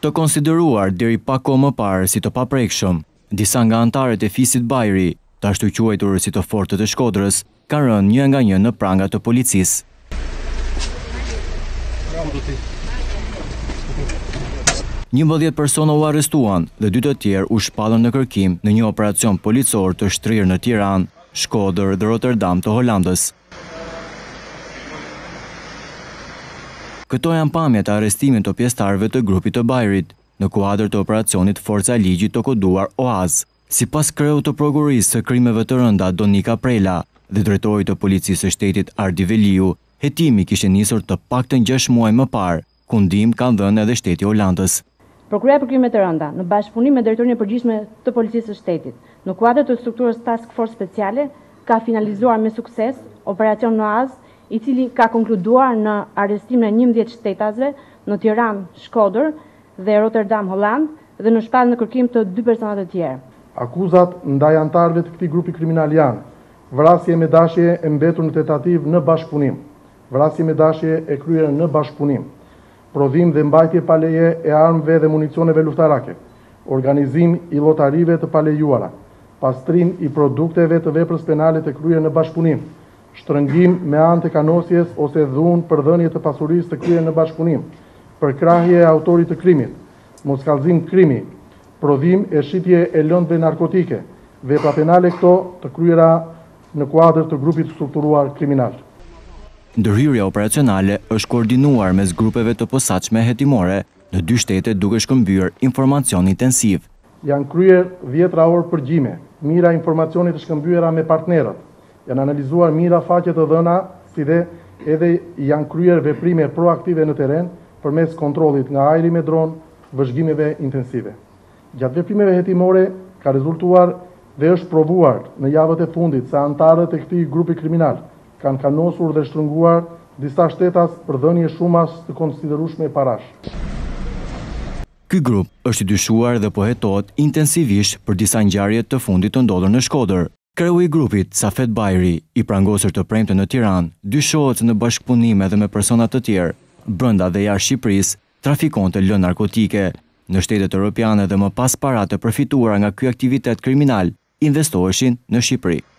Të konsideruar deri pak kohë më parë si të paprekshëm, disa nga anëtarët e fisit Bajri, të ashtu quajtur si të fortët e Shkodrës, kanë rënë një nga një në pranga të policisë. 11 persona u arrestuan dhe 2 të tjerë u shpallën në kërkim në një operacion policor të shtrirë në Tiranë, Shkodër dhe Rotterdam të Holandës. Këto janë pamjet e arrestimit të pjesëtarëve të grupit të Bajrit në kuadër të operacionit Forca e Ligjit të koduar OAZ. Sipas kreut të prokurorisë së krimeve të rënda Donika Prela dhe drejtorit të policisë së shtetit Ardi Veliu, hetimi kishte nisur të paktën 6 muaj më parë, ku ndihmë kanë dhënë edhe shteti Holandës. Prokuroria për krime të rënda, në bashkëpunim me Drejtorinë e Përgjithshme të Policisë së Shtetit, në kuadër të strukturës Task Force Speciale, ka finalizuar me sukses operacion OAZ, i cili ka konkluduar në arrestimin e 11 shtetazve në Tiranë, Shkodër dhe Rotterdam, Holland, dhe në shpalljen në kërkim të 2 persona të tjerë. Akuzat ndaj anëtarëve të këtij grupi kriminal janë: vrasje me dashje e mbetur në tentativë në bashkëpunim, vrasje me dashje e kryer në bashkëpunim, prodhim dhe mbajtje pa leje e armëve dhe municioneve luftarake, organizim i llotarive të palejuara, pastrim i produkteve të veprës penale të kryer në bashkëpunim, shtrëngim me anë të kanosjes ose dhunë për dhënie të pasurisë të kryer në bashkëpunim, përkrahje e autorit të krimit, moskallëzim krimi, prodhim e shitje e lëndëve narkotike, vepra penale këto të kryera në kuadër të grupit strukturuar kriminal. Ndërhyrja operacionale është koordinuar mes grupeve të posaçme hetimore në 2 shtete duke shkëmbyer informacion intensiv. Janë kryer 10 orë përgjime, mira informacionit të shkëmbyera me partnerët, janë analizuar mira faqe të dhëna, si dhe edhe janë kryer veprime proaktive në teren përmes kontrollit nga ajri me dron, vëzhgimeve intensive. Gjatë veprimeve hetimore ka rezultuar dhe është provuar në javët e fundit se anëtarët e këtij grupi kriminal kanë kanosur dhe shtrënguar disa shtetas për dhënie shumas të konsiderueshme parash. Ky grup është i dyshuar dhe po hetohet intensivisht për disa ngjarje të fundit të ndodhur në Shkodër. Kreu i grupit, Safet Bajri, i prangosur të premte në Tiranë, dyshohet se në bashkëpunim edhe me persona të tjerë, brenda dhe jashtë Shqipërisë, trafikonte lënë narkotike. Në shtetet europiane dhe më pas paratë përfituara nga ky aktivitet kriminal investoheshin në Shqipëri.